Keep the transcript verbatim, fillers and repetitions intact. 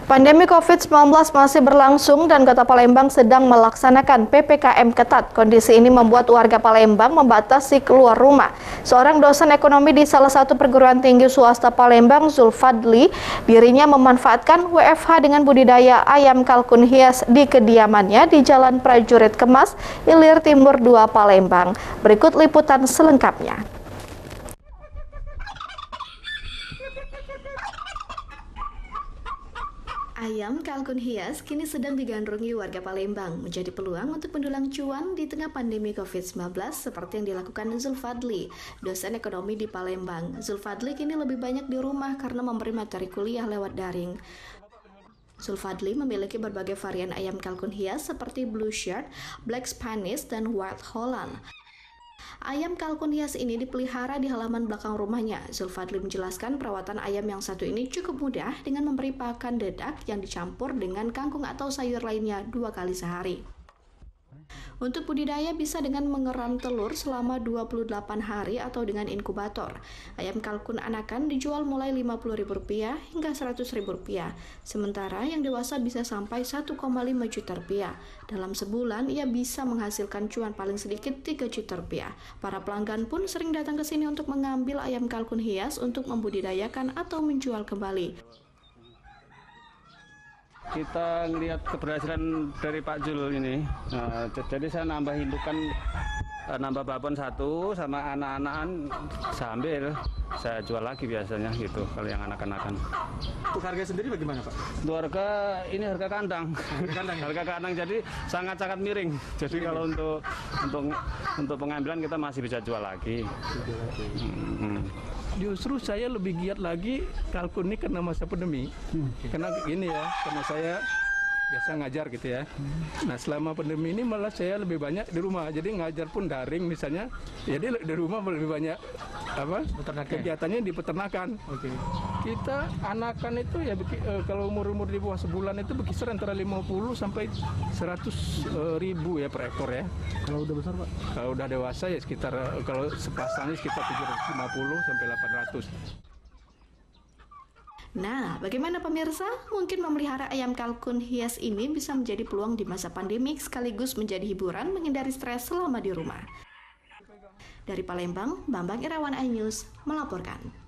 Pandemi covid sembilan belas masih berlangsung dan Kota Palembang sedang melaksanakan P P K M ketat. Kondisi ini membuat warga Palembang membatasi keluar rumah. Seorang dosen ekonomi di salah satu perguruan tinggi swasta Palembang, Zulfadli, dirinya memanfaatkan W F H dengan budidaya ayam kalkun hias di kediamannya di Jalan Prajurit Kemas, Ilir Timur dua, Palembang. Berikut liputan selengkapnya. Ayam kalkun hias kini sedang digandrungi warga Palembang, menjadi peluang untuk mendulang cuan di tengah pandemi covid sembilan belas seperti yang dilakukan Zulfadli, dosen ekonomi di Palembang. Zulfadli kini lebih banyak di rumah karena memberi materi kuliah lewat daring. Zulfadli memiliki berbagai varian ayam kalkun hias seperti Blue Shirt, Black Spanish, dan White Holland. Ayam kalkun hias ini dipelihara di halaman belakang rumahnya. Zulfadli menjelaskan perawatan ayam yang satu ini cukup mudah dengan memberi pakan dedak yang dicampur dengan kangkung atau sayur lainnya dua kali sehari. Untuk budidaya bisa dengan mengeram telur selama dua puluh delapan hari atau dengan inkubator. Ayam kalkun anakan dijual mulai lima puluh ribu rupiah hingga seratus ribu rupiah. Sementara yang dewasa bisa sampai satu koma lima juta rupiah. Dalam sebulan ia bisa menghasilkan cuan paling sedikit tiga juta rupiah. Para pelanggan pun sering datang ke sini untuk mengambil ayam kalkun hias untuk membudidayakan atau menjual kembali. Kita ngelihat keberhasilan dari Pak Jul ini, nah, jadi saya nambah indukan, nambah babon satu sama anak-anakan sambil saya jual lagi biasanya gitu kalau yang anak-anakan. Untuk harga sendiri bagaimana Pak? Untuk harga ini harga kandang, harga kandang, harga kandang jadi sangat-sangat miring. Jadi kalau untuk untuk untuk pengambilan kita masih bisa jual lagi. Hmm. Justru saya lebih giat lagi kalkun ini karena masa pandemi. Hmm. Karena gini ya, karena saya biasa ngajar gitu ya. Hmm. Nah selama pandemi ini malah saya lebih banyak di rumah. Jadi ngajar pun daring misalnya. Jadi di rumah lebih banyak apa? Kegiatannya di peternakan. Oke. Okay. Kita anakan itu ya eh, kalau umur-umur di bawah sebulan itu berkisar antara lima puluh sampai seratus ribu ya per ekor ya. Kalau udah besar Pak? Kalau udah dewasa ya sekitar kalau sepasangnya sekitar tujuh ratus lima puluh sampai delapan ratus. Nah, bagaimana pemirsa? Mungkin memelihara ayam kalkun hias ini bisa menjadi peluang di masa pandemik sekaligus menjadi hiburan menghindari stres selama di rumah. Dari Palembang, Bambang Irawan, iNews melaporkan.